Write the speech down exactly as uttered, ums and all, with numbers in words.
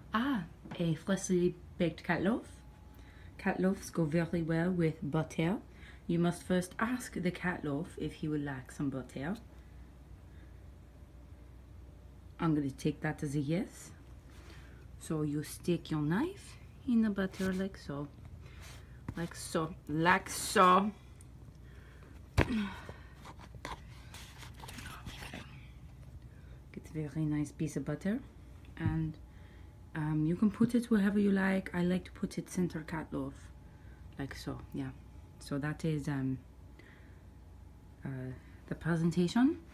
Ah, a freshly baked cat loaf. Cat loaves go very well with butter. You must first ask the cat loaf if he would like some butter. I'm going to take that as a yes. So you stick your knife in the butter like so. Like so. Like so. Okay. Get a very nice piece of butter. And um, you can put it wherever you like. I like to put it center cat loaf. Like so, yeah. So that is um, uh, the presentation.